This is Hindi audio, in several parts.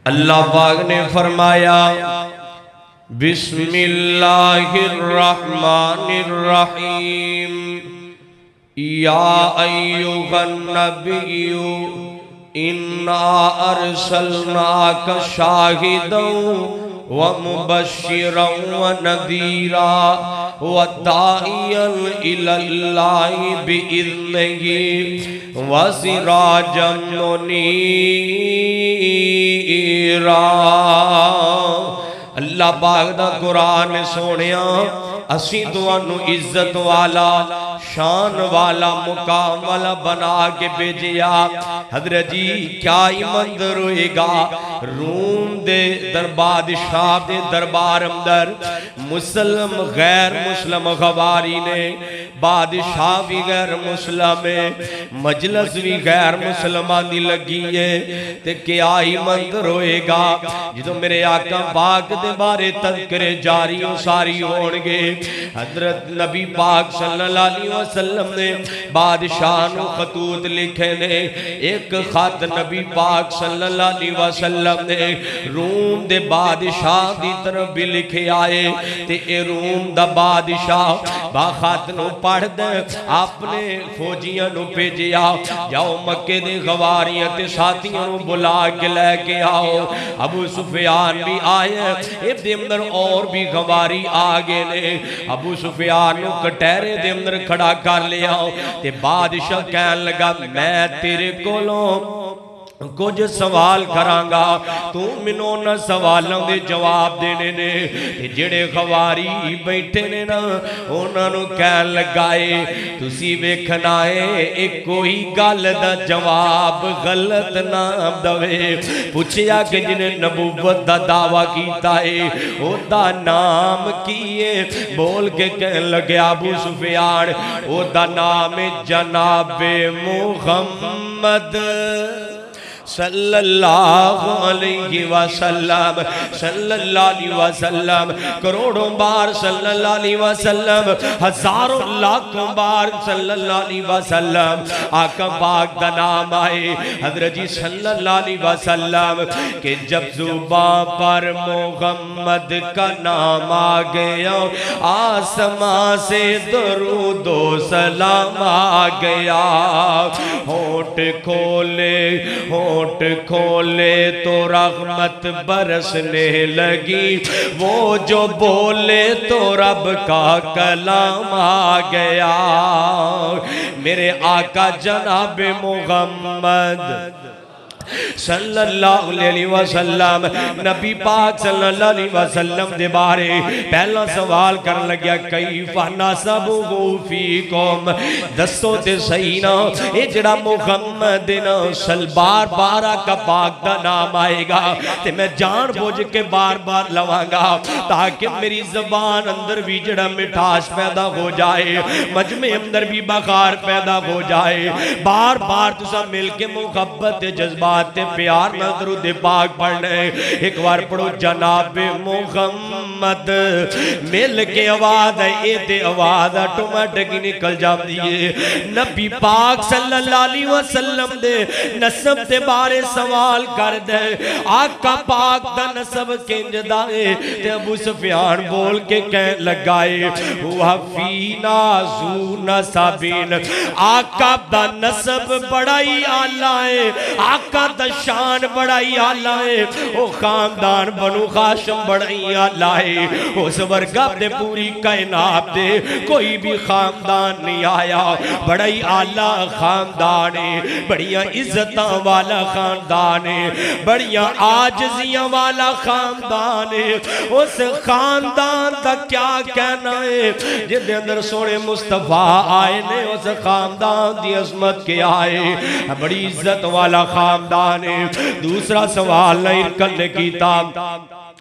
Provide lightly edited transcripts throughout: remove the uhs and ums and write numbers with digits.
अल्लाह पाक ने फरमाया बिस्मिल्लाहिर्रहमानिर्रहीम या अय्युहन नबिय्यु इन्ना अर्सलनाका शाहिदन व मुबश्शिरन व नज़ीरा व दाइयन इलल्लाहि बिइज़्निही व सिराजन मुनीरा। अल्लाह पाक दा कुरान सोनिया असी तुहानू इज्जत वाला शान वाला मुकाम वाला बना के भेजिया। हजरत जी क्या ही मंजर होएगा रूम दे बादशाह दे दरबार अंदर मुसलम गैर मुस्लिम गवारी ने बादशाह भी गैर मुस्लिम है मजलस भी गैर मुसलमान दी लगी है ते क्या ही मंजर होएगा जो मेरे आका पाक दे बारे तज़किरे जारी सारी होणगे। हजरत नबी पाक सल्लल्लाहु अलैहि वसल्लम ने बादशाह नू खतूत लिखे ने। एक खत नबी पाक सल्लल्लाहु अलैहि वसल्लम ने रूम दे बादशाह दी तरफ भी लिखे आए ते ए रूम दा बादशाह बा खत नू पढ़ दे अपने फौजियां नू भेजिया जाओ मक्के दे गवारियां ते साथियां नू बुला के लेके आओ। अबू सुफियान भी आए इहदे अंदर और भी गवारी आ गए ने। अबू सुफियान नू कटहरे दे अंदर खड़ा कर लिया ते बादशाह कहन लगा मैं तेरे कोलों कुछ सवाल करांगा तू मैनू उन्हां सवालों के जवाब देने ने। जेड़े खवारी बैठे ने ना उन्हां नू कहन लगाए तुसी वेखना है एक कोई गल दा जवाब गलत ना दवे। पूछया कि जिन्हें नबूवत दा दावा कीता है ओदा नाम की है? बोल के कहन लगे अबू सुफियान ओदा नाम है जनाबे मुहम्मद सल्लल्लाहु अलैहि वसल्लम। सल्लल्लाहु अलैहि वसल्लम करोड़ों बार सल्लल्लाहु अलैहि वसल्लम हजारों लाखों बार सल्लल्लाहु अलैहि वसल्लम आका पाक दा नाम आए। हजरत जी सल्लल्लाहु अलैहि वसल्लम के जब जुबान पर मोहम्मद का नाम आ गया आसमां से दरूद व सलाम आ गया। होठ खोले तो रहमत बरसने लगी वो जो बोले तो रब का कलाम आ गया। मेरे आका जनाब मुहम्मद सल्लल्लाहु अलैहि वसल्लम नबी पाक सल्लल्लाहु अलैहि वसल्लम दे बारे पहला सवाल कर लग्या कैफा नसबुहु फीकुम दसो ते सही ना ये जड़ा मुहम्मद ना सलबार बार का पाक दा नाम आएगा ते मैं जान बुझ के बार बार लवांगा ताकि मेरी ज़बान अंदर भी जड़ा मिठास पैदा हो जाए मजमे अंदर भी बखार पैदा हो जाए। बार बार तुसा मिल के मुहब्बत जज्बा प्यार ना दरूद पाक पढ़ना है। एक बार पढ़ो जनाब मुहम्मद मिल के आवाज है ये आवाज ऑटोमेटिक निकल जाती है। नबी पाक सल्लल्लाहु अलैहि वसल्लम दे नसब के बारे सवाल कर दे आका पाक दा नसब किंजदा है ते अबू सुफियान बोल के कह लगाए हुआ फीना जू नसबिन आका दा नसब बड़ा ही आला है आका दा शान बड़ा ही आला है ओ खानदान बनु हाशिम बड़ा ही आला है उस वर्गा दे पूरी कायनात दे कोई भी खानदान नहीं आया बड़ा ही आला खानदान है बड़िया इज्जतां वाला खानदान है बड़िया आजजियां वाला खानदान है। उस खानदान दा क्या कहना है जिसके अंदर सोने मुस्तफा आए ने उस खानदान दी अजमत के आए बड़ी इज्जत वाला खानदान। दूसरा सवाल नहीं कल कीता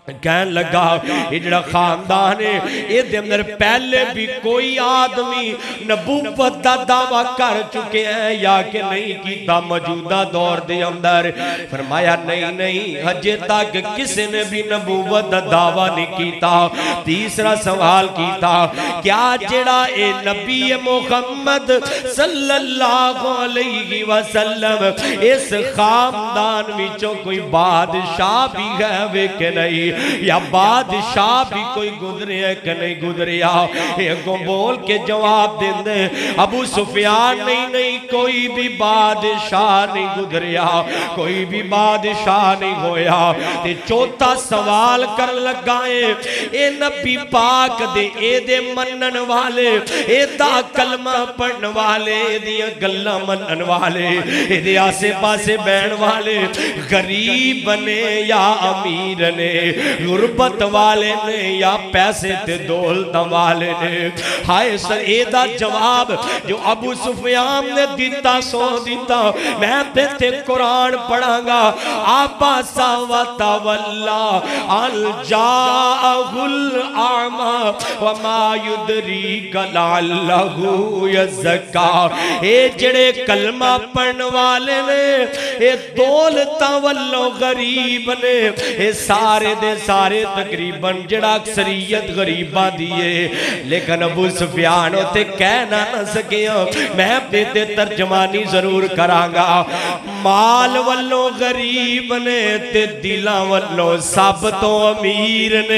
कहन लगा ये जड़ा खानदान है ये अंदर पहले भी कोई आदमी नबूवत दा दावा कर चुके हैं या कि नहीं कीता मौजूदा दौर दे अंदर। फरमाया नहीं नहीं हजे तक किसी ने भी नबूवत दा दावा नहीं कीता। तीसरा सवाल कीता क्या जड़ा ए नबी मुहम्मद सल्लल्लाहु अलैहि वसल्लम इस खानदान विचों कोई बादशाह भी है वे कि नहीं, या बादशाह भी कोई गुजरे है कि नहीं गुजरिया। को बोल के जवाब देंदे अबू सुफियान नहीं नहीं कोई भी बादशाह नहीं गुजरिया, कोई भी बादशाह नहीं होया। ते चौथा सवाल कर लगाए ए नबी पाक दे ए दे मनन वाले ए दा कलमा पढ़न वाले दियां गल्लां मनन वाले ए दे आसे पासे बैठन वाले गरीब ने या अमीर ने, गुरबत वाले ने या पैसे ते दौलत वाले ने। हाय सर एदा जवाब जो अबू सुफियान ने दिता सो दिता। मैं ते कुरान पढ़ांगा आपा सावता वल्ला अल जाहुल आमा व मा युदरीक लअल्लहु यज़क्का। ए जड़े कलमा पढ़न वाले ने ए दौलत वालों गरीब ने ए सारे दे सारे तकरीबन जड़ा अक्सरियत गरीबा दिए। लेकिन अबू सुफियान उते कह ना सके मैं ते तर्जमानी जरूर करांगा। माल वल्लों गरीब ने ते दिलां वल्लों सब तो अमीर ने।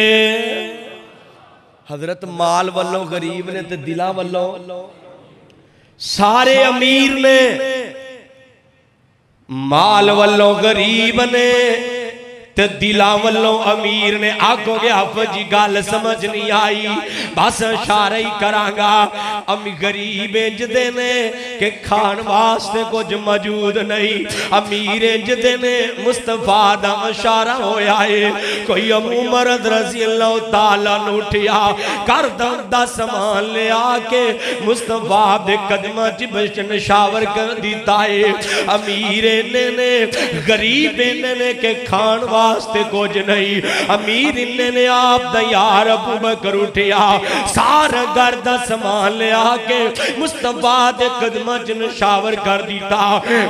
हजरत माल वल्लों गरीब ने ते दिलां वल्लों सारे अमीर ने। माल वल्लों गरीब ने ते दिला वल्लों अमीर ने। आखोगे हाफिज जी गल समझ नहीं आई, बस इशारा ही करांगा। अमी गरीब इंजदे ने कि खान वास्ते कुछ मौजूद नहीं, अमीर इंजदे ने मुस्तफा दा इशारा होया है। कोई अबू मरद रज़ी अल्लाह तआला नु उठिया कर दा समान ले आके मुस्तफा दे कदमां च निशावर कर दिता है। अमीर ने गरीब ने के खान वास्ते कुछ नहीं। अमीर ने आप दा यार अबू बकर उठिया सारा घर दा समान ले आके मुस्तफा दे कदमां च निशावर कर दिता।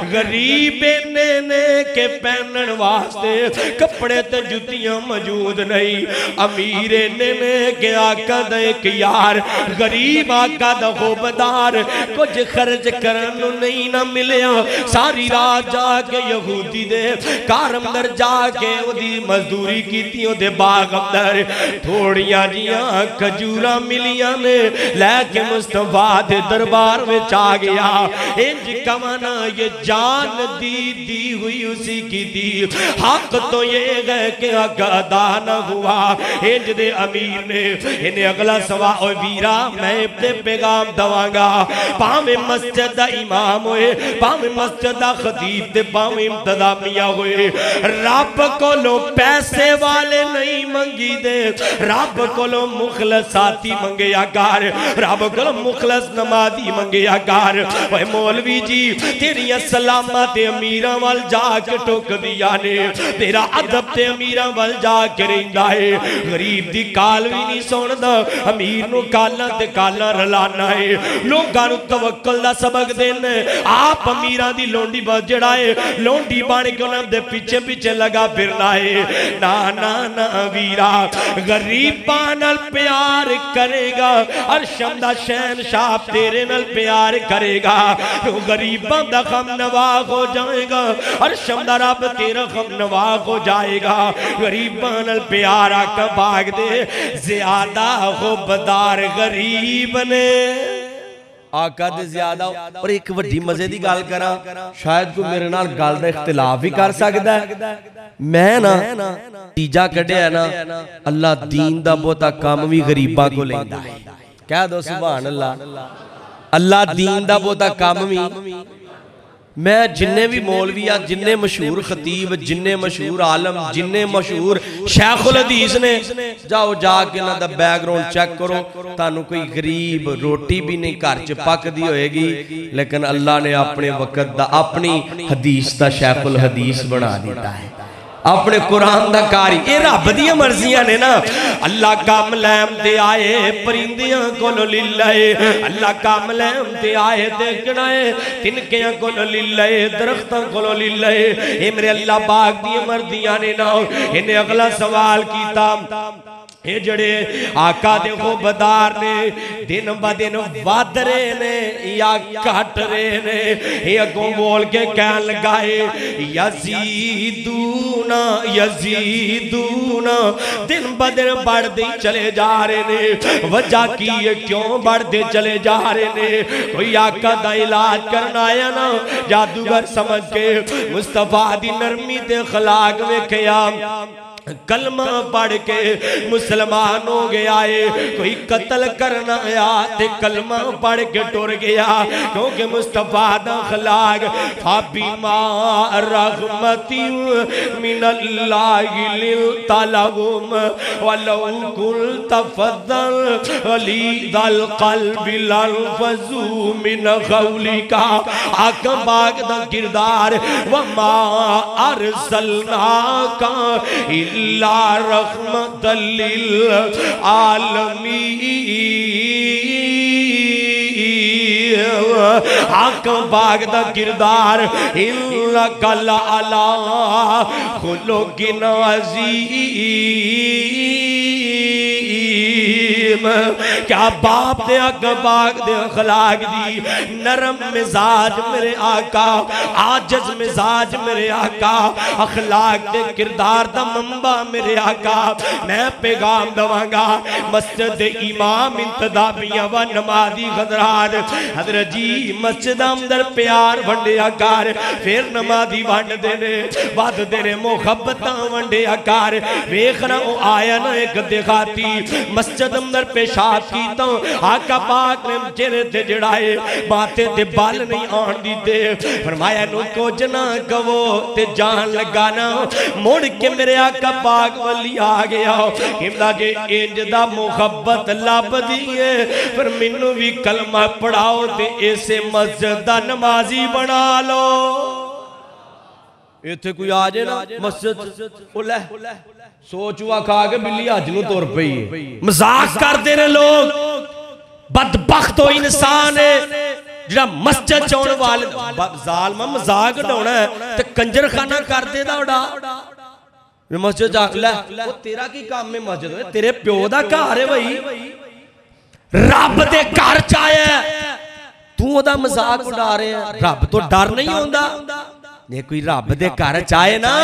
गरीब ने के पहनन वास्ते कपड़े ते जुतियां मौजूद नहीं। अमीर ने के आका दा एक यार गरीब आका दा होबदार कुछ खर्च करन नूं नहीं ना मिलिया। सारी रात जाके यहूदी दे घर अंदर जाके ओदी मजदूरी कीती ओदे बाग अंदर थोड़ियां जियां खजूरा मिलियां ने लैके मुस्तफा दे दरबार में आ गया। इंज कमाना ये जान दी हुई उसी की दी, हक तो ये है कि हक अदा न हुआ। इंज दे अमीर ने इन्हें अगला सवा ओ वीरा मैं ते पैगाम दवांगा भावे मस्जिद दा इमाम होए भावे मस्जिद दा खतीब ते भावे इंतजामिया होए। रब कोलो पैसे वाले नहीं मंगी दे, रब कोलो मुखलस साथी मंगया कर, रब कोलो मुखलस नमाजी मंगया कर। ओए मौलवी जी तेरिया सलामा ते अमीरां वल जाके टुक दिया ने, तेरा अदब ते अमीरां वल जाके रहिंदा है। गरीब दी काल भी नहीं सुनदा, अमीर नूं कालां ते कालां रलाना है। लोकां नूं तवक्कल दा सबक देना। आप अमीरां दी लोंडी बस जड़ा है लोंडी बन के उन्हां दे पीछे पीछे लगा फिरना है। ना ना ना वीरा गरीबां नाल प्यार करेगा अरशम दा शहनशाह तेरे नाल प्यार करेगा। तू गरीबां दा गम नवाज हो जाएगा, अरशम दा रब तेरा गम नवाज हो जाएगा। गरीबां नाल प्यार आका भाग दे ज्यादा खुबदार गरीब ने आका दे ज्यादा। और एक वड्डी मजे दी गल करा, शायद कोई मेरे नाल गल दा इख्तिलाफ भी कर सकदा है। मैं ना तीजा कढ़िया ना अल्लाह दीन दा बहुता काम भी गरीबां को लैंदा है। कह दो सुभान अल्लाह। अल्लाह दीन दा बहुता काम भी मैं जिन्ने भी मौलवी आ जिन्ने मशहूर खतीब जिन्ने मशहूर आलम जिन्ने मशहूर शेखुल हदीस ने जाओ जाके इन्हां दा बैकग्राउंड चेक करो। तानू कोई गरीब रोटी भी नहीं घर च पकदी होएगी, लेकिन अल्लाह ने अपने वक्त दा अपनी हदीस दा शेखुल हदीस बना दिता है। अपने कुरान दा कारी ये रब दी मर्जियां ने ना। अल्लाह काम लैम ते आए परिंदियां कोल लिल्लाए, अल्लाह काम लैम ते आए देखना है तिनकियां कोल लिल्लाए, दरख्तां कोल लिल्लाए। ये मेरे अल्लाह पाक दी मर्जियां ने ना। इन्हें अगला सवाल कीता ये जड़े आका दे खुबदार ने दिन ब दिन वध रहे ने या घट रहे ने। ये अगों बोल के कह लगाए यजीदूना यजीदूना, दिन ब दिन बढ़ते चले जा रहे ने। वजह की है क्यों बढ़ते चले जा रहे ने? कोई आका दा इलाज करना आया ना जादूगर समझ के मुस्तफा दी नरमी ते खलाक वेखिया, कलमा पढ़ के मुसलमान हो गया है। कोई कत्ल करना आया ते कलमा पढ़ के टुर गया, क्योंकि मुस्तफा दा खलाक फाबिमा रहमती मिनल्लाहि लिलतलहुम वलौ कुल्त फद्दल गलीज़ल क़ल्बि लंफज़ू मिन क़ौलिका। आका पाक दा किरदार वमा अरसलनाका इल्ला रहमतल लिल आलमीन। आका पाक दा किरदार इन्नका लअला खुलुकिन अज़ीम। क्या बाप दे पाक दे अखलाक दी नरम मिजाज मेरे आका, आजिज मिजाज मेरे आका, अखलाक दे किरदार दा मंबा मेरे आका। मैं पैगाम दवांगा मस्जिद दे इमाम इंतजामिया व नमाजी हजरात, हजरत जी मस्जिद अंदर प्यार वंडिया कर, फिर नमाजी वंडदे ने वधदे ने मुहब्बतां वंडिया कर। वेखना ओ आया ना एक दिखाती मस्जिद अंदर पेशाब की तो आका पाक ने चेहरे ते जड़ाए बातें ते बाल नहीं आन दीते। फरमाया नु कुछ ना कहो ते जान लगा ना। मुड़ के मेरे आका पाक वली आ गया कहंदा जे इंज दा मुहब्बत लभदी है पर मैनू भी कलमा पढ़ाओ ते इसे मस्जिद दा नमाजी बना लो। इत्थे कोई आ जाए ना मस्जिद सोचुआ खा के बिल्ली अज नूं तुर पई है। मजाक करते ने लोग, बदबख्त हो इंसान है जिहड़ा मस्जिद चाउण वाले जालमा मजाक उड़ाउणा ते कंजर खाना कर दे दा उड़ा मस्जिद आख लै वो तेरा की काम है मस्जिद में? तेरे प्यो दा घर है भाई, रब दे घर च आया तू ओदा मजाक उड़ा रहे है। रब तो डर नहीं होंदा? जे कोई रब दे घर च आए ना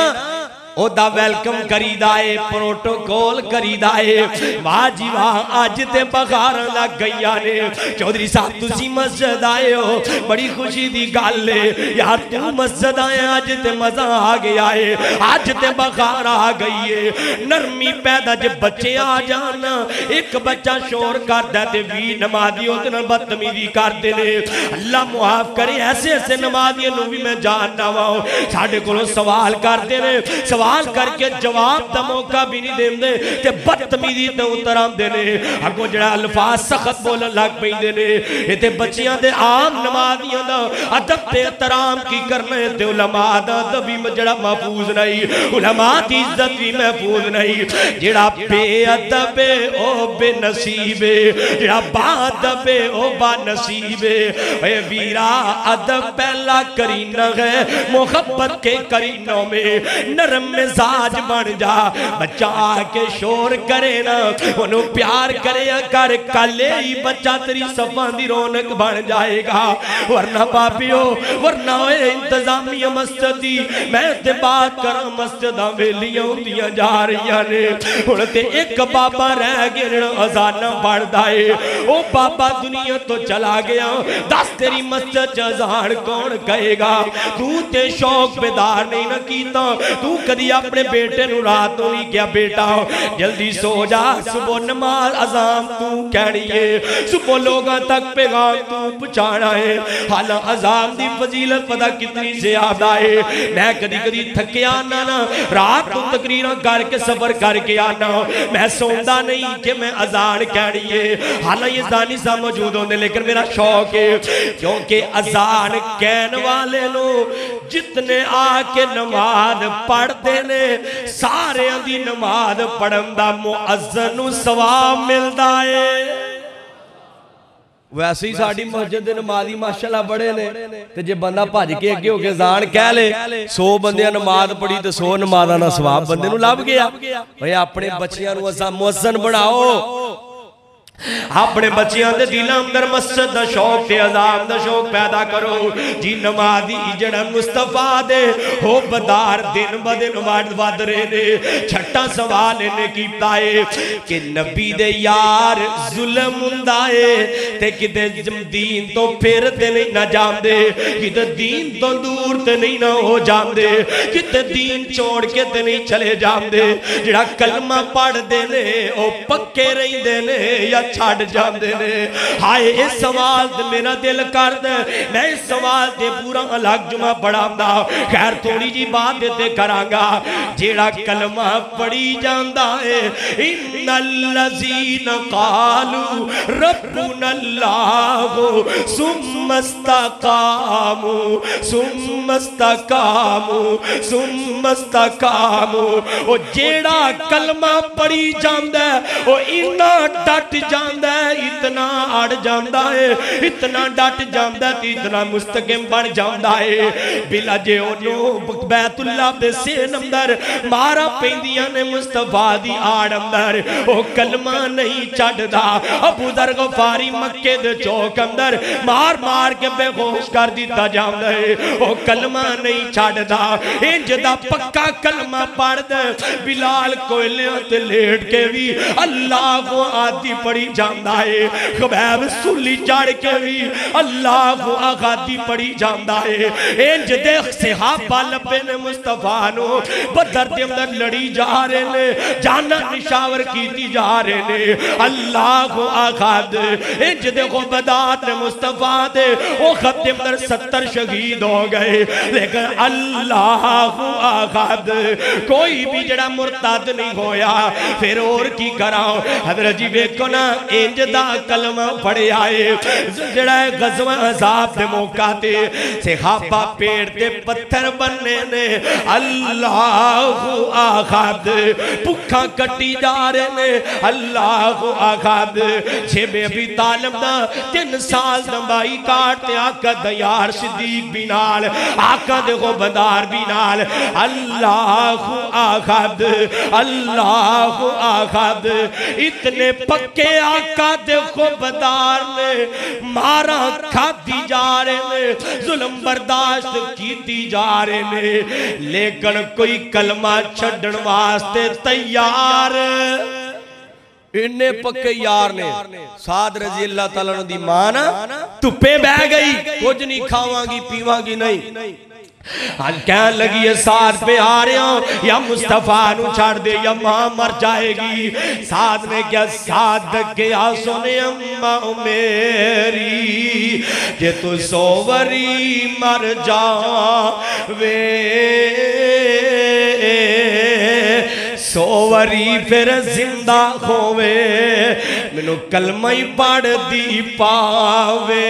ओदा वेलकम करीदा है, प्रोटोकॉल करीदा है। वाह जी वाह अज ते बखार लग गईया ने। चौधरी साहब तुसी मस्जिद आए हो, बड़ी खुशी दी गल है यार। तू मस्जिद आया अज ते मजा आ गया है, अज ते बखार आ गई है। नरमी पैदा जे बच्चे आ जान, एक बच्चा शोर करदा ते 20 नमाजी ओदे नाल बदतमीजी करदे ने। अल्लाह मुआफ करे ऐसे ऐसे नमाजियां नूं भी मैं जानदा वां साडे कोलों सवाल करदे ने, सवाल करके जवाब का मौका भी नहीं देंदे ते बदतमीजी ते उतर आंदे ने। अगों जिहड़ा अल्फाज सख्त बोलन लग पैंदे ने। ये ते बच्चियां दे आम नमाजियां दा अदब ते एहतराम की करना है ते उलमा दा अदब भी जिहड़ा महफूज नहीं, उलमा दी इज्जत भी महफूज नहीं। जिहड़ा बेअदब है ओ बेनसीब है, जिहड़ा बाअदब है ओ बानसीब है। ए वीरा अदब पहला करीना है मोहब्बत के करीनों में नरम मिजाज बन जा। बच्चा आके शोर करे ना उन्हों प्यार करे कर कले ही बच्चा तेरी सफा दी रौनक बन जाएगा। वरना पापियो वरना इंतजामिया मस्जिद दी मैं ते बात करा मस्जिदां वेलियां होंदियां जा रही ने। हुण ते एक बाबा रह गया अजाना पढ़दा है, ओ बाबा दुनिया तो चला गया। दस तेरी मस्जिद च अजान कौन कहेगा? तू ते शौक बेदार नहीं ना कीता। तू कदी अपने बेटे नूं रात नूं नहीं क्या बेटा जल्दी सो जा, सुबह नमाज अजान तू कहनी है, सुबह लोगों तक पैगाम तू पहुंचाना है। हालां अजान दी फजीलत पता कितनी ज्यादा है। मैं कदी कदी थकिया आना ना रात को तकरीरां करके सफर करके आना, मैं सौंदा नहीं कि मैं अजान कहनी है। हालां ये जानी सा मौजूद होंदे लेकिन मेरा शौक है क्योंकि अजान कहने वाले नो जितने आके नमाज पढ़ते पे ने सारे दी नमाज पढ़न दा मुअज्जिन नूं सवाब मिलदा है। वैसे ही साड़ी मस्जिद दे नमाजी माशाअल्लाह बड़े ने ते जे बंदा भज के अगे होके जान कह ले 100 बंदियां नमाज पढ़ी ते 100 नमाज़ां दा सवाब बंदे नूं लभ गया। भाई अपने बच्चियां नूं असां मुअज्जिन बनाओ, अपने बच्चियां दे दिलां अंदर मस्जिद दा शौक ते अज़ान दा शौक पैदा करो जी। नमाजी जड़ा मुस्तफा दे हो बदार दिन ब दिन वध रहे ने। छठा सवाल इन्हें कीता है कि नबी दे यार जुल्म हुंदा है ते किते दीन तो फिर ते नहीं ना जांदे, किते दीन तो दूर ते नहीं ना हो जांदे, किते दीन छोड़ के ते नहीं चले जांदे। जड़ा कलमा पढ़दे ने ओ पक्के रहिंदे ने या छड़ जाते ने। हाय इस सवाल ते मेरा दिल कर दे, मैं इस सवाल ते पूरा अलग जुमा पढ़ांदा। खैर थोड़ी जी बात ते करांगा। जेड़ा कलमा पढ़ी जांदा है इन्नल्लज़ीना क़ालू रब्बुनल्लाहु सुम्मस्तकामू सुम्मस्तकामू सुम्मस्तकामू। ओ जेड़ा कलमा पढ़ी जांदा ओ इन्ना डट जांदा है, इतना अड़ जांदा है, इतना डट जांदा है, इतना मुस्तकिम बन जांदा है। बिला जे ओनू बैतुल्लाह दे सेन अंदर मारा पैंदियां ने मुस्तफा दी आड़ अंदर ओ कलमा नहीं छड्डदा। अबू दर गफारी मक्के दे चौक अंदर मार मार के बेहोश कर दिता जांदा है, ओ कलमा नहीं छड्डदा। इंज दा पक्का कलमा पढ़दा बिलाल कोयलियां ते लेट के भी अल्लाह को आदि पढ़ी जांदा है। खबैब सुली चढ़ के भी अल्लाह को आगादी पढ़ी जांदा है। इंज दे सहाबा लब्बे ने मुस्तफा नु बदर दे अंदर लड़ी जा रहे ने, जाना निशावर कीती जा रहे ने अल्लाह को आगाद। इंज देखो बदात ने मुस्तफा दे ओ खत दे अंदर 70 शहीद हो गए, लेकिन अल्लाह को आगाद कोई भी जड़ा मुर्तद नहीं होया। फिर और की करा हजरत जी वेखो ना इंज दा कलमा पढ़िया है। जड़ा गज़वा अज़ाब दे मौका ते सहाबा पेड़ ते पत्थर बनने ने अल्लाह आखाद भुखा कटी जा रहे ने अल्लाह आखाद। छेबे अबी तालिब दा 3 साल लंबाई काट ते आका दयार सिद्दीक भी नाल आका दे बदार भी नाल अल्लाह आखाद अल्लाह आखाद। इतने पक्के आका देखो बदार ने मारा खादी जा रहे ने, जुल्म बर्दाश्त की जा रहे ने, लेकिन कोई कलमा छड्डण वास्ते तैयार। इन्ने पक्के यार ने। साद रजी अल्लाह तआला दी मां ना धुप्पे बह गई, कुछ नहीं खावांगी पीवांगी नहीं। आज क्या लगी है साथ पे आ रहे हो या मुस्तफा नु छाड़ दे या मां मर जाएगी। साथ ने क्या साथ क्या सुने अम्मा मेरी जे तू सोवरी मर जा वे सोवरी फिर जिंदा होवे मैनू कलमा ही पढ़ दी पावे।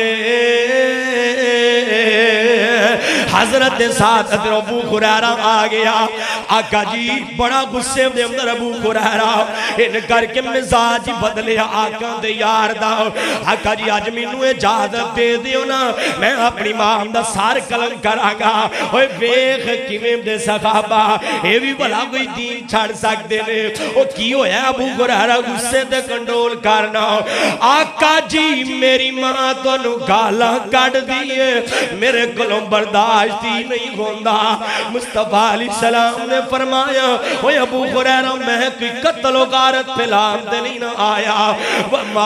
हजरत साथ अबू हुरैरा आ गया। आका जी बड़ा गुस्से दे अंदर अबू हुरैरा इन करके मिजाज बदले आका दे यार दा। आका जी अज मैनू इजाजत दे दियो ना मैं अपनी मां दा सार कलम करांगा। ओए वेख किवें दे सहाबा ए भी भला कोई दीन छड़ सकदे ने। ओ की होया अबू हुरैरा गुस्से ते कंट्रोल करना। आका जी मेरी मां तोनू गालां कढ दी है मेरे कोलों बर्दाश्त नहीं होंदा। मुस्तफा अलैहिस्सलाम ने फरमाया ओए अबू हुरैरा मैं कोई कत्ल गारत फैलान दे नहीं ना आया। वमा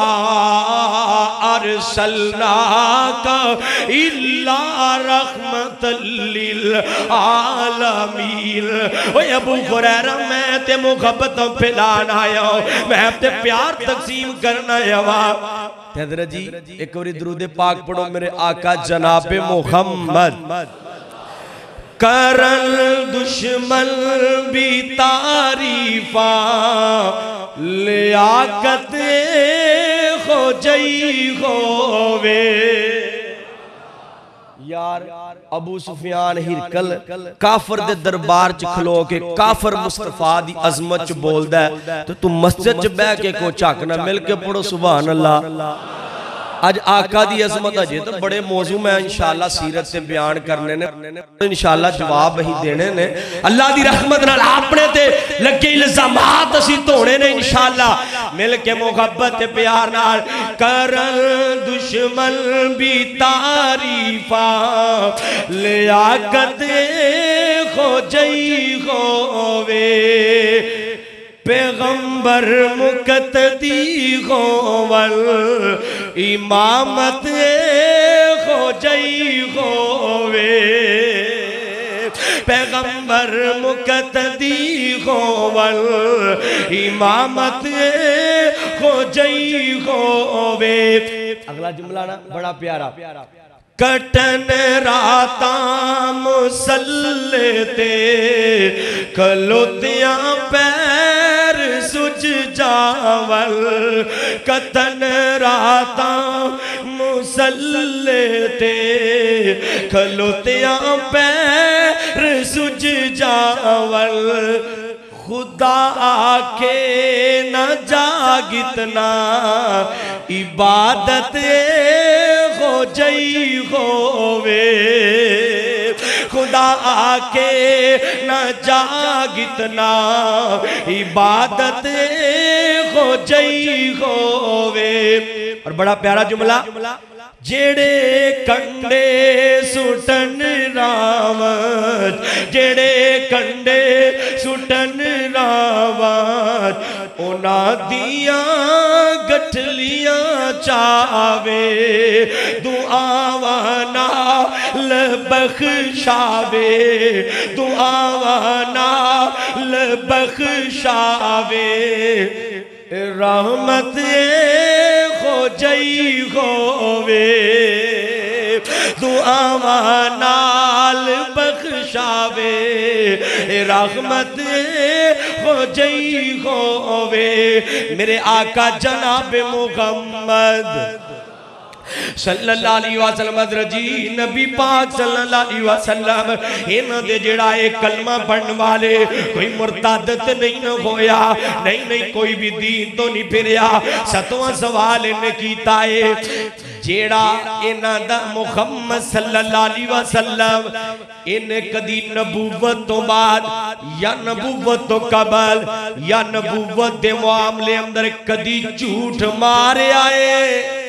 अरसलनाका इल्ला रहमतल लिल आलमीन। ओए अबू हुरैरा मैं ते मुहब्बत फैलान आया, मैं ते प्यार तकसीम करना आया। हज़रत जी एक बार दुरूद पाक पढ़ो मेरे आका जनाबे मुहम्मद। करल दुश्मन भी तारीफा लियाकत हो जई होवे। या अबू सुफियान हिरकल काफर दे दरबार च खलो के काफर मुस्तफा दी अजमत च बोलदा है तो तू मस्जिद च बैठ के को झक ना मिल के पढ़ो सुभान अल्लाह। आज आका दी अजमत अजे तो बड़े मौजू मैं इंशाअल्लाह सीरत से बयान करने ने इंशाअल्लाह जवाब ही देने ने अल्लाह दी रहमत नाल अपने ते लगे इल्जामात असी धोने ने इंशाअल्लाह मिल के मोहब्बत ते प्यार नाल कर दुश्मन भी तारीफा लियाकत खो जई होवे पैगंबर मुकतदी होवल इमामत हो जई होवे पैगंबर मुकतदी होवल इमामत हो जई होवे। अगला जुमला ना बड़ा प्यारा कटन राता मुसल्ले ते खलोतियां पैर सुज जावल कतन राता मुसल्ले ते खलोतियां पैर सुज जावल खुदा आके न जागितना इबादत हो जई होवे खुदा आके न जागितना इबादत हो जई होवे। और बड़ा प्यारा जुमला जेड़े कंडे सुटन रावत जेड़े कंडे सुटन रावत उना दिया गठलियां चावे दुआवा नाल बख्शावे दुआवा नाल बख्शावे रहमत हो जई होवे दुआवा नाल बख्शावे रहमत हो जई होवे। मेरे आका जनाब मुहम्मद सल्लल्लाहु अलैहि वसल्लम जी नबी पाक सल्लल्लाहु अलैहि वसल्लम इन्हां दे जेड़ा एक कलमा पढ़न वाले कोई मुर्ताद नहीं होया नहीं कोई भी दीन तो नहीं फिरया। सतवां सवाल इन्हें कीता है जेड़ा इन्हां दा मुहम्मद सल्लल्लाहु अलैहि वसल्लम इन्हें कदी नबूवत तो बाद या नबूवत तो कबल या नबूवत दे मामले अंदर कदी झूठ मारिया है।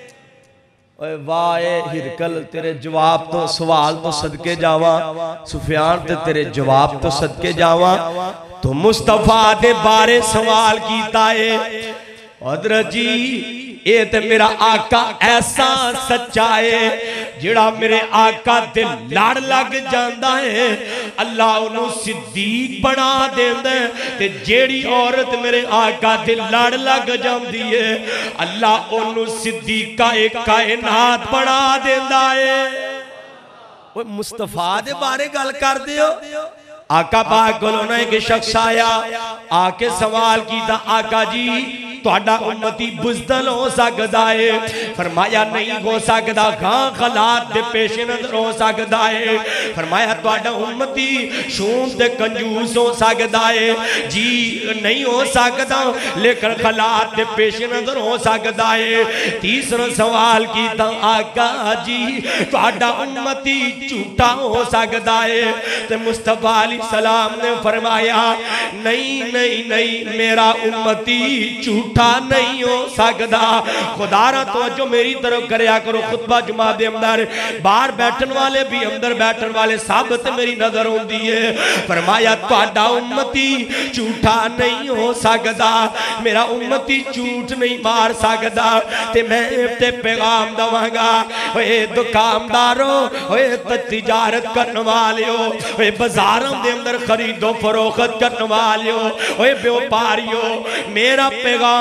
वाह हिरकल तेरे जवाब तो सवाल तो सदके जावा सुफियान ते तेरे जवाब तो सदके जावा तो मुस्तफा दे बारे सवाल कीता है हजरत जी ये ते मेरा आका ऐसा सच्चा है जिड़ा मेरे आका दे लड़ लग जांदा है अल्लाह उन्होंने सिद्दीक बना देंदा है ते जेड़ी औरत मेरे आका दे लड़ लग जांदी है अल्लाह उन्होंने सिद्दीका एक कायनात बना देंदा है। ओए मुस्तफा दे बारे गल कर दियो आका पाक कोलों ना एक शख्स आया आके सवाल कीता आका जी तुहाडा उम्मती बुज़दिल हो सकदा है फरमाया नहीं हो सकदा खां खलात दे पेश नज़र हो सकदा है फरमाया तुहाडा उम्मती शूम ते कंजूस हो सकदा है जी नहीं हो सकदा लेकिन खलात दे पेश नज़र हो सकदा है। तीसरा सवाल कीता आका जी तुहाडा उम्मती झूठा हो सकदा है ते मुस्तफा सलाम ने फरमाया नहीं नहीं नहीं मेरा उम्मती झूठा नहीं हो सकता। खुदारा तवज्जो मेरी तरफ करया करो खुतबा जुमा दे अंदर बाहर बैठन वाले भी अंदर बैठन वाले सब ते मेरी नजर आउंदी है। फरमाया तुहाडा उम्मती झूठा नहीं हो सकता मेरा उम्मती झूठ नहीं मार सकता ते मैं ते पैगाम दवांगा ओए दुकानदारो ओए तिजारत करने वालियो ओए बाजारों दे अंदर खरीदो फरोख्त करने वालियो ओए व्यापारियो मेरा पैगाम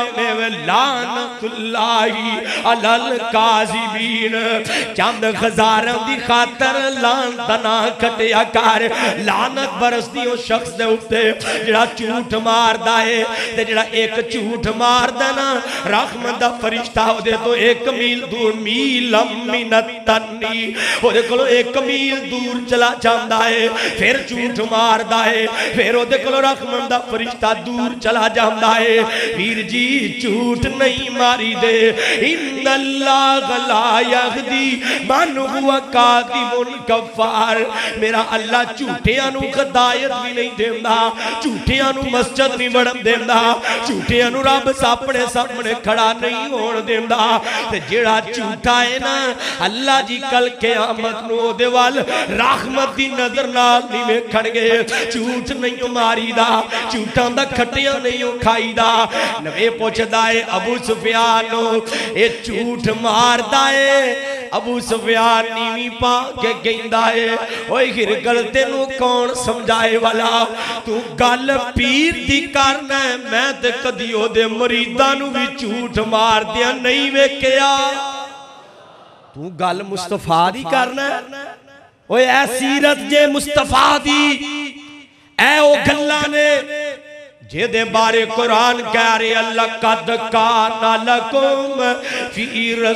में लानतुल्लाहि अलल काज़िबीन। चंद हज़ारों दी खातर लानत ना कटिया कर। लानत बरसदी उस शख्स दे उत्ते जिहड़ा झूठ मारदा है ते जिहड़ा एक झूठ मारदा ना रहमत दा फरिश्ता ओदे तो 1 मील दूर मीलम मिनतनी ओदे कोलों 1 मील दूर चला जांदा है। फिर झूठ मारदा है फिर ओदे कोलों रहमत दा फरिश्ता दूर चला जांदा है। वीर जी झूठ नहीं मारी दे। इन्नल्लाह ला यहदी मन हुआ कादिबुन कफ़ार। मेरा अल्लाह झूठियां नूं हिदायत भी नहीं देंदा, झूठियां नूं मस्जिद नहीं वड़न देंदा, झूठियां नूं रब सामने सामने खड़ा नहीं होण देंदा। ते जेड़ा झूठा है ना अल्लाह जी कल क़यामत नूं ओदे वल रहमत दी नजर नाल नहीं वेखणगे। झूठ नहीं मारीदा, झूठां दा खटिया नहीं खाईदा। नवे पुछदा है अबू सुफियान ए झूठ मारदा है। अबू सुफियान नीवी पा के कहंदा है ओए हिरकल तेनू कौन समझाए वाला, तू गल पीर दी करना है। मैं ते कदी ओदे मरीदां नू भी झूठ मारदियां नहीं वेखिया। तू गल मुस्तफा दी करना है। ओए ऐ सीरत जे मुस्तफा दी ऐ ओ गल्लां ने जेदे बारे कुरान कह रहे अल्लाह कद काना लकुम फी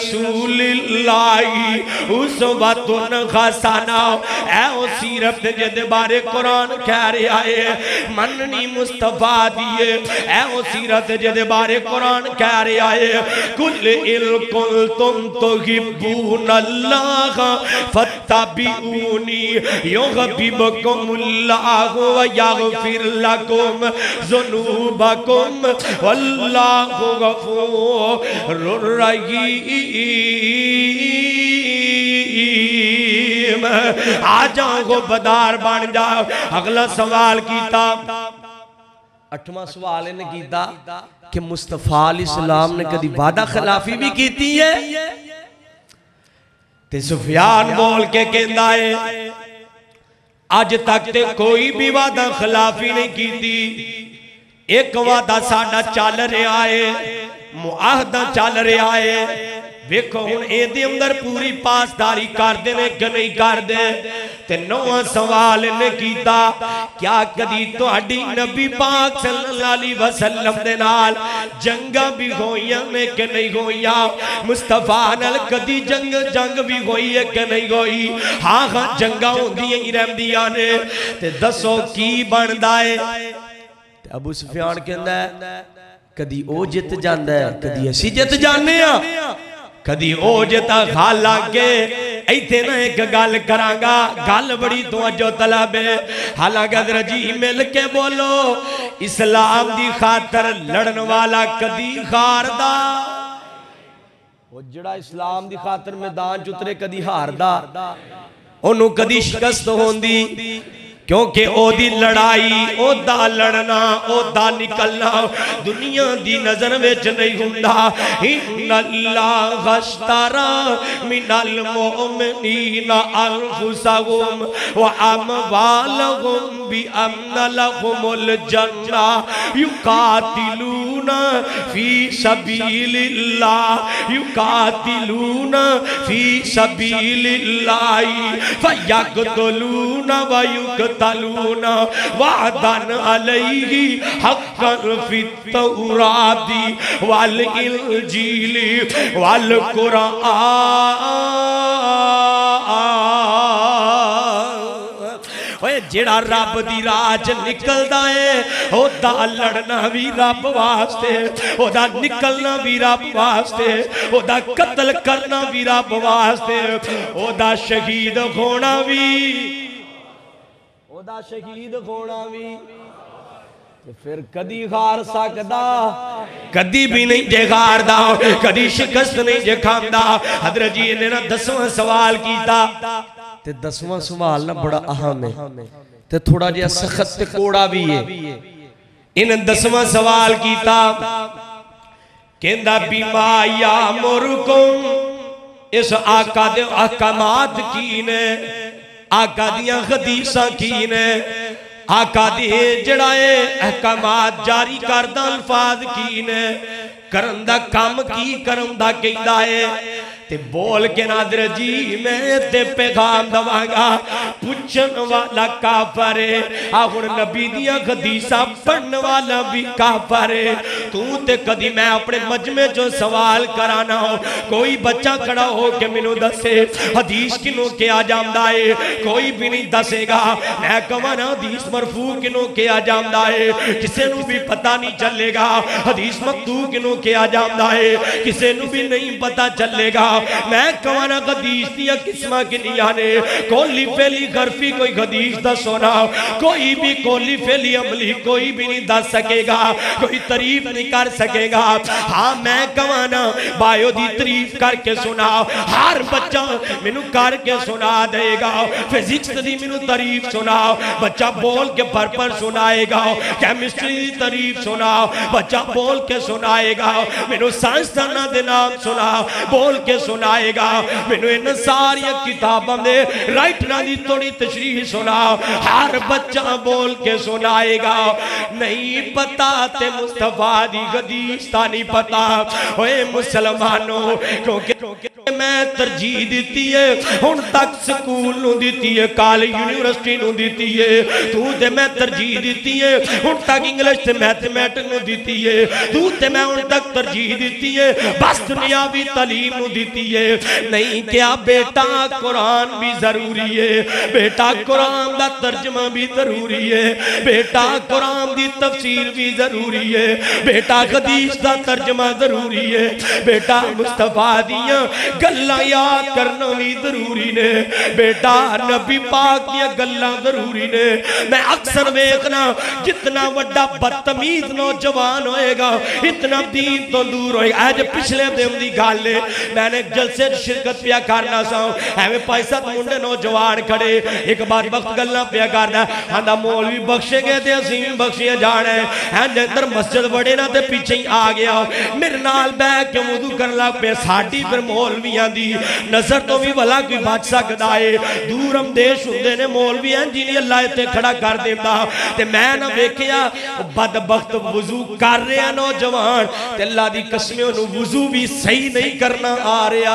रसूलिल्लाहि उस्वतुन हसना। ऐ ओ सीरत जेदे बारे कुरान कह रहा है मननी मुस्तफा दिए। ऐ ओ सीरत जेदे बारे कुरान कह रहा है कुल इल कुंतुम तुहिब्बूनल्लाह फत्तबिऊनी युहब्बिबकुमुल्लाहु व यगफिर लकुम ज़ुनूबकुम वल्लाहु गफूरुर रहीम। आ जाओ बदार बन जाओ। अगला सवाल कीता 8वां सवाल इन्हें कीता कि मुस्तफा अलैहिस्सलाम ने कदी वादा खिलाफी भी की है। ते सुफियान बोल के कहंदा है अज तक ते कोई भी वादा खिलाफी नहीं की। एक वादा साडा चल रहा है, मुआहदा चल रहा है। वेखो हुण इहदे अंदर पूरी पासदारी करदे ने कि नहीं करदे। ते 9वां सवाल इन्हें कीता क्या कदी तुहाडी नबी पाक सल्लल्लाहु अलैहि वसल्लम दे नाल जंगां भी होईयां ने कि नहीं होईयां। मुस्तफा नाल कदी जंग भी होई है कि नहीं होई। हाँ हाँ जंगां होंदियां ही रहंदियां ने। ते दसो की बनदा है। अबू सुफियान कहंदा है कदी ओ जित जांदा है कदी असी जित जाने आ, कदी ओ जिता हालांकि इत्थे ना एक गल करांगा, गल बड़ी तवज्जो तलब है। हालांकि अगर जी मिल के बोलो इस्लाम दी खातर लड़न वाला कदी हारदा। वो जड़ा इस्लाम दी खातर मैदान च उतरे कदी हारदा, ओनू कदी शिकस्त होंदी। क्योंकि ओदी लड़ाई ओदा लड़ना ओदा निकलना दुनिया दी नजर विच नहीं हुंदा। इन्नल्लाह अश्तरा मिनल मुमिनीना अनफुसहुम व अमवालहुम बिअन्न लहुमुल जन्ना युकातिलूना फी सबीलिल्लाह युकातिलूना फी सबीलिल्लाह फयक्तुलूना व तलूना वादन अलैहि हक्कन फित तौराती वल इंजीली वल कुरान। जेड़ा रब दी राज निकलदा है ओदा लड़ना भी रब वास्ते, ओदा निकलना भी रब वास्ते, ओदा कत्ल करना भी रब वास्ते, ओदा शहीद होना भी ओदा शहीद होना भी। तो फिर कदी हार सकदा कदी भी नहीं जे हारदा, कदी शिकस्त नहीं जे खांदा। हजरत जी ने ना 10वां सवाल कीता ते 10वां सवाल ना बड़ा अहम है ते थोड़ा जिहा सख्त ते कोड़ा भी है। इन 10वां सवाल कीता कहंदा बीमा या मुरकुम इस आका दे अहकामात की ने, आका दियां हदीसां की ने, आका दे जड़ा है अहकामात जारी करदा अल्फाज की ने। करन दा काम की करन दा कहंदा है ते बोल के नादर जी मैं ते पैगाम दवांगा पुछन वाला काफर है आ हुण नबी दियां हदीसां पढ़न वाला भी काफर है तू ते कदी मैं अपने मजमे चो सवाल कराना हो कोई बच्चा खड़ा हो के मैनू दसे हदीस किनू किया जांदा है कोई भी नहीं दसेगा मैं कहां ना हदीस मरफू किनू किया जांदा है किसी नू भी पता नहीं चलेगा हदीस मकतू किनू किया जांदा है किसी नू भी नहीं पता चलेगा मैं कवाना हदीस दियां किस्मां किनियां ने कोली फेली गरफी कोई हदीस दा सुना कोई भी कोली फेली अमली कोई भी नहीं दस सकेगा कोई तारीफ नहीं कर सकेगा हाँ मैं कवाना बायो दी तारीफ करके सुना हर बच्चा मैनू करके सुना देगा फिजिक्स दी मैनू तारीफ सुना बच्चा बोल के पर सुनाएगा केमिस्ट्री दी तारीफ सुना बच्चा बोल के सुनाएगा मैनू साइंसदाना दे नाम सुना बोल के सुनाएगा मैनू इन सारी किताबों दे राइटरां दी थोड़ी तशरीह सुना हर बच्चा बोल के सुनाएगा नहीं पता ते मुस्तफा दी हदीस दा नहीं पता ओए मुसलमानों क्योंकि मैं तरजीह दी है हुण तक स्कूल नूं दी है कॉलेज यूनिवर्सिटी नूं दी है तू ते मैं तरजीह दी है हुण तक इंग्लिश ते मैथमेटिक्स नूं दी है तू ते मैं हुण तक तरजीह दी है बस दुनियावी तालीम नूं दी है नहीं क्या बेटा कुरान भी जरूरी है बेटा कुरान दा तर्जमा भी जरूरी है बेटा कुरान दी तफसीर भी जरूरी है बेटा हदीस दा तर्जमा जरूरी है बेटा मुस्तफा दियां गल्लां याद करना भी जरूरी ने बेटा नबी पाक दी गल्लां जरूरी ने मैं अक्सर देखना जितना वड्डा बदतमीज नौजवान होएगा इतना दीन तो दूर होएगा आज पिछले दिन दी गल है मैंने जलसे शिरकत पिया करना सा एवें पैसा मुंडे नौजवान खड़े एक बार वक्त गल्लां पिया करदा आंदा मौलवी बख्शे गए ते असीं भी बख्शिए जाना है अंदर मस्जिद बड़े ना ते पीछे ही आ गया मेरे नाल बैठ के वुजू करन लग पे साडी फिर मौलवियां दी नजर तो भी भला कोई बच सकदा है दूर अंदेश हुंदे ने मौलवियां जिन्हें अल्लाह इत्थे खड़ा कर देंदा ते मैं ना वेखिया बदबख्त वुजू कर रहा नौजवान ते अल्लाह दी कसम ओनू वुजू भी सही नहीं करना आ रहा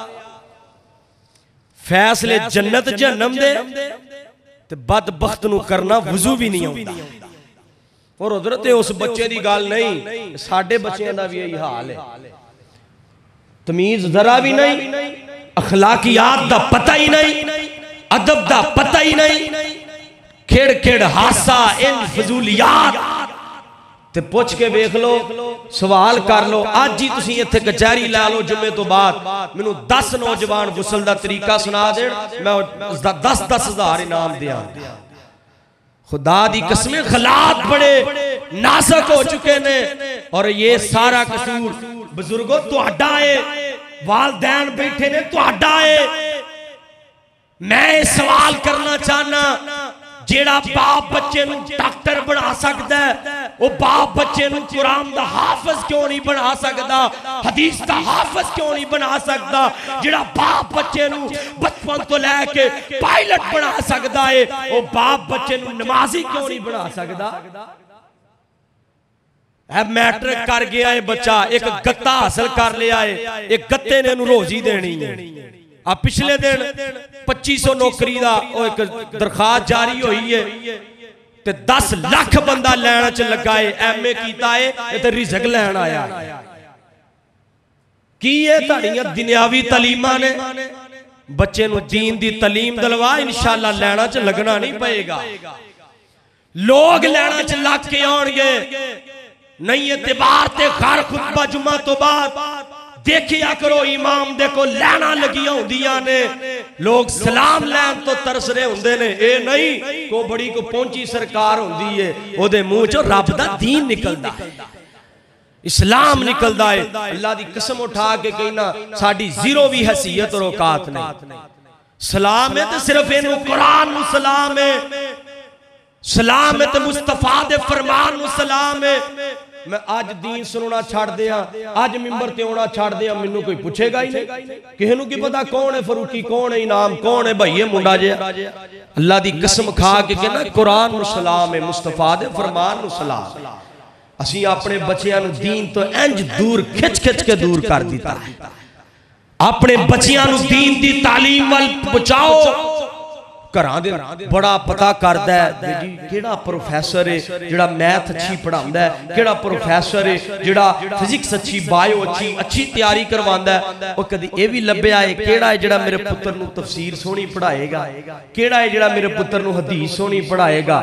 फैसले जन्नत जहन्नम दे ते बदबख्त नू करना वुजू भी नहीं आउंदा और उधर ते उस बच्चे दी गल नहीं साडे बच्चों दा भी यही हाल है तमीज जरा भी नहीं अखलाकियात दा पता ही नहीं अदब दा पता ही नहीं खेड़ खेड़ हासा इन फजूलियात ते पूछ के वेख लो सवाल कर लो अज ही तुसीं इत्थे कचहरी ला लो जुम्मे तो बाद मैनू 10 नौजवान गुसल दा तरीका सुना देण मैं 10-10 हज़ार इनाम दियां खुदा दी कसम खलात बड़े नाजुक हो चुके ने और ये सारा कसूर बुजुर्गों तुहाडा है वालदैन बैठे ने तुहाडा है मैं सवाल करना चाहना जेड़ा बाप बच्चे नूं डॉक्टर बना सकदा है वो बाप बच्चे नूं कुरान दा हाफिज क्यों नहीं बना सकदा हदीस दा हाफिज क्यों नहीं बना सकदा जेड़ा बाप बच्चे नूं बचपन तो लेके पायलट बना सकदा है वो बाप बच्चे नूं नमाजी क्यों नहीं बना सकदा मैट्रिक कर गया है बच्चा एक गत्ता हासिल कर लिया है एक गत्ते ने उन्हें रोजी देनी है आ पिछले दिन 2500 नौकरी दा एक दरखास्त जारी हुई है ते 10 लाख बंदा लैण च लगा है एमए कीता है ते रिजक लैण आया की ये तुहाडियां दुनियावी तालीमां ने बच्चे नूं दीन दी तालीम दिलवा इंशाअल्लाह लैणा च लगना नहीं पएगा लोग लैणा च लग के आउणगे नहीं एतबार ते घर खुतबा जुम्मा तो बाद देखिया करो इमाम देखो लैना लगी होंदियां ने लोग सलाम लैन तो तरस रहे होंदे ने ए नहीं को बड़ी को पहुंची सरकार होंदी है ओदे मुंह चो रब दा दीन निकलदा इस्लाम निकलदा है अल्लाह दी कसम उठा के कहना साडी जीरो भी हैसियत और औकात नहीं सलाम है ते सिर्फ इनू कुरान नु सलाम है सलाम है ते मुस्तफा दे फरमान नु सलाम है मैं आज दीन सुनना छड़ दिया आज मिंबर ते आना छड़ दिया मैनू कोई पूछेगा ही नहीं किसी नू की पता कौन है फरूकी कौन है इनाम कौन है भाई मुंडा जे अल्लाह दी कसम खा के कहना कुरान नु सलाम है मुस्तफा दे फरमान नु सलाम असी अपने बच्चों को दीन तो इंज दूर खिच खिच के दूर कर दिता। अपने बच्चों को दीन की तालीम वाल पहुंचाओ। घरां दे बड़ा पता करदा है जी केड़ा प्रोफैसर है जिहड़ा मैथ अच्छी पढ़ांदा है, केड़ा प्रोफैसर है जिहड़ा फिजिक्स अच्छी, बायो अच्छी तैयारी करवांदा है। वो कदी ये भी लभ्या है केड़ा है जिहड़ा मेरे पुत्र नूं तफसीर सोहनी पढ़ाएगा, केड़ा है जिहड़ा मेरे पुत्र नूं हदीस सोहनी पढ़ाएगा।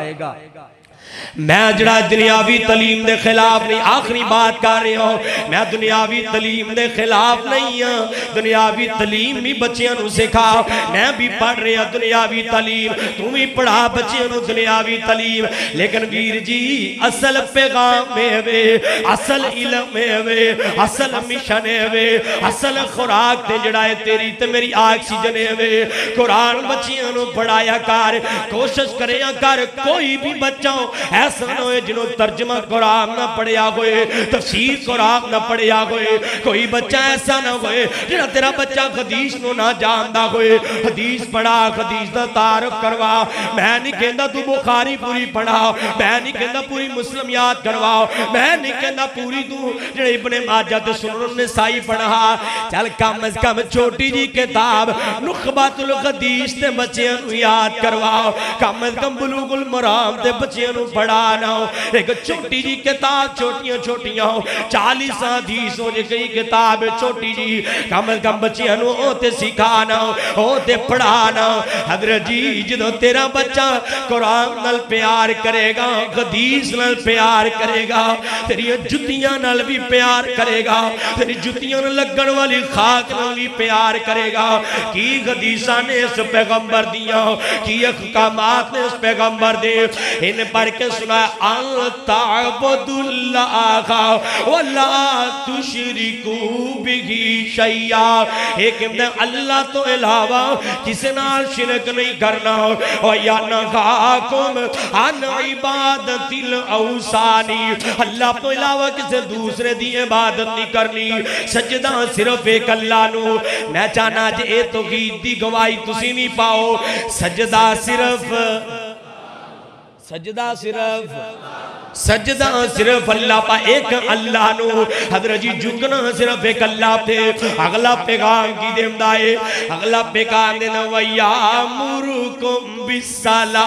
मैं जड़ा दुनियावी तलीम के खिलाफ नहीं, आखिरी बात कर रहा हूं, मैं दुनियावी तलीम के खिलाफ नहीं हाँ। दुनियावी तलीम भी बच्चों को सिखा, मैं भी पढ़ रहा दुनियावी तलीम, तू भी पढ़ा बच्चों को दुनियावी तलीम। लेकिन वीर जी असल पैगाम में वे, असल इलम में वे, असल मिशन है वे, असल खुराक ते जड़ा है तेरी ते मेरी ऑक्सीजन है वे। कुरान बच्चों को पढ़ाया कर, कोशिश करें कर कोई भी बच्चा ऐसा ना हो जिन्हों तर्जमा कुरान ना पढ़िया होए, तफसीर कुरान ना पढ़िया होए। कोई बच्चा ऐसा ना होए जिन्हों तेरा बच्चा हदीस नो ना जानता होए। हदीस पढ़ा, हदीस का तारफ करवा। मैं नहीं कहता तू बुखारी पूरी पढ़ा, मैं नहीं कहता पूरी मुस्लिम याद करवाओ, मैं नहीं कहता पूरी तू जेड़े इब्ने माजा ते सुनन नसाई पढ़ा। चल कम अज कम छोटी जी किताब नुखबातुल हदीस ते बच्चों को याद करवाओ। कम अज कम बुलूगुल मराम ते बच्चों को पढ़ाना हो। एक छोटी जी किताब, छोटियां छोटियां हो, 40 हदीस हो जे कई किताब छोटी जी, कम से कम बच्चियां नु ओते सिखाना हो, ओते पढ़ाना। हजरत जी जदों तेरा बच्चा कुरान नाल प्यार करेगा, हदीस नाल प्यार करेगा, तेरी जुतियां नाल भी प्यार करेगा, तेरी जुतियां नाल लगन वाली खाक नाल भी प्यार करेगा। की हदीसां ने इस पैगंबर दियां, की अहकामात ने इस पैगंबर दे, इन पढ़ के सुना अल्ताबुदुल्लाह वला तुशरिकू बिही शैया। एक अल्लाह तो अलावा किसी नाल शिरक नहीं करना। और या नहाकुम अन इबादतिल औसानी, अल्लाह तो अलावा किसी दूसरे दी इबादत नहीं करनी। सजदा सिर्फ एक अल्लाह नू। मैं चाहना जे ए तौहीद दी गवाही तुसी नहीं पाओ। सजदा सिर्फ अल्लाह पा, एक अल्लाह नो। हजरत जी झुकना सिर्फ एक अल्लाह पे। अगला पैगाम की देंदा है, अगला पैगाम देना वयामुरुकुम बिस्सला,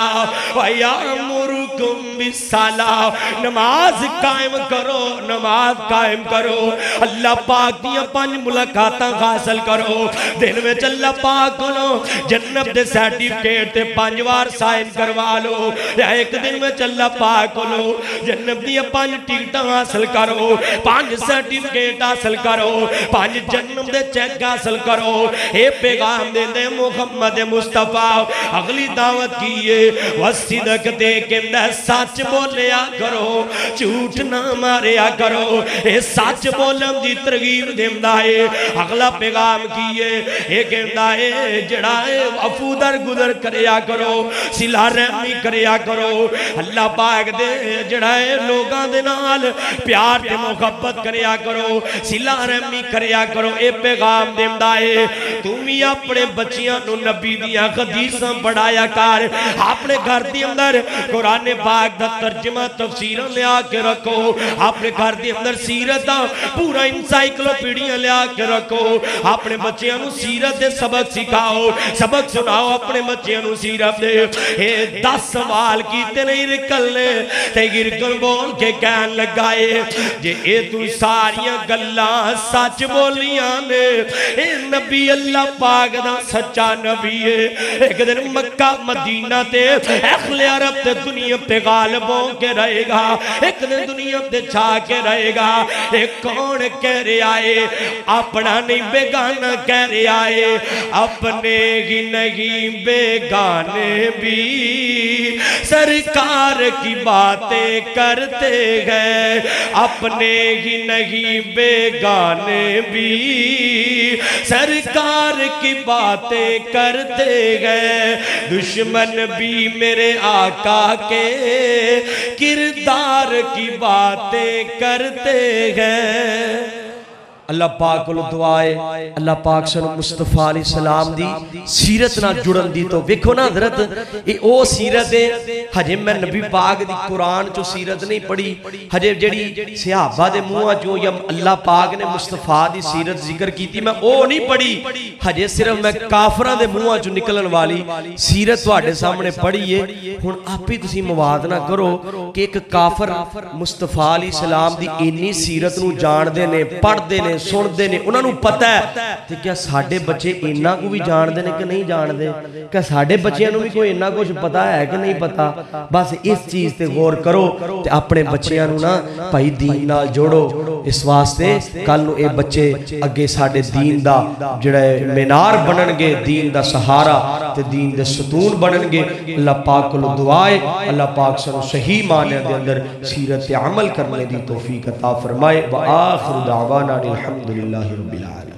वयामुरुकुम बिस्सला। नमाज कायम करो, नमाज कायम करो। अल्लाह पाक दी 5 मुलाकातां हासिल करो। दिन में अल्लाह पाक को जन्नत दे सर्टिफिकेट ते 5 बार साइन करवा लो। या एक दिन में अल्लाह पाक को जन्नत दी 5 टिकट हासिल करो, 5 सर्टिफिकेट हासिल करो, 5 जन्म दे चेक हासिल करो। ए पैगाम देंदे मुहम्मद मुस्तफा। अगली दावत की है वसिदक दे कहंदा सच बोलिया करो, झूठ ना मारिया करो। ए सच बोलन दी तरगीब देंदा है। अगला पैगाम की है ए कहंदा है जड़ा अफू दर गुजर करया करो, सिला रहमी करया करो। अल्लाह पाक दे जड़ा लोगों के नाल प्यार ते मुहब्बत करया करो, सिला रहमी करया करो। ए पैगाम देंदा है तू भी अपने बच्चियां नू नबी दियां हदीसां पढ़ाया कर। अपने घर के अंदर कुरान पाक दा तर्जमा तफसीर लिया के रखो। अपने घर के अंदर सीरत दा पूरा इंसाइक्लोपीडिया लिया के रखो। अपने बच्चियां नू सीरत दे सबक सिखाओ, सबक सुनाओ अपने बच्चियां नू सीरत दे। 10 सवाल कीते नहीं निकलने ते गिरगल बोल के कहन लगाए जे ए तू सारियां गल्लां सच बोलियां ने। ए नबी अल्लाह पाक दा सच्चा नबी है। एक दिन मक्का मदीना ते अहले अरब ते दुनिया पे गालिब हो के रहेगा, एक दिन दुनिया ते छा के रहेगा। एक कौन कह रहा है अपना नहीं बेगाना कह रहा है, अपने ही नहीं बेगाने भी सरकार की बातें करते हैं। अपने ही नहीं बेगाने भी सरकार की बातें करते हैं। दुश्मन भी मेरे आका के किरदार की बातें करते हैं। अल्लाह पाक को दुआ है अल्लाह पाक सानू मुस्तफा अलैहि सलाम दी सीरत नाल जुड़न दी। तो वेखो ना हजरत ये ओ सीरत है, हजे मैं नबी पाक दी कुरान चो सीरत नहीं पढ़ी, हजे जेड़ी सहाबा दे मुंहां चो या अल्लाह पाक ने मुस्तफा दी सीरत जिक्र कीती मैं ओ नहीं पढ़ी, हजे सिर्फ मैं काफरां दे मुंहां चो निकलण वाली सीरत तुहाडे सामने पढ़ी है। हुण आपे तुसीं मुवाज़ना करो कि एक काफर मुस्तफा अलैहि सलाम दी इन्नी सीरत नूं जाणदे ने, पढ़दे ने, सुनते ने, उन्होंने पता है तो क्या साडे बच्चे इन्ना को भी जानते हैं कि नहीं जानते? क्या साडे बच्चों को भी कोई इन्ना कुछ पता है कि नहीं पता? बस इस चीज़ ते गौर करो ते अपने बच्चों ना भाई दीन नाल जोड़ो। इस वास्ते कल नूं ये बच्चे अगे साडे दीन दा जिहड़ा मीनार बनणगे, दीन दा सहारा ते दीन दे सतून बनणगे। अल्लाह पाक कोलों दुआ है अल्लाह पाक सानू सही माने दे अंदर सीरत अमल करने दी तौफीक अता फरमाए। व आखिर दावाना अल्हम्दुलिल्लाहि रब्बिल आलमीन।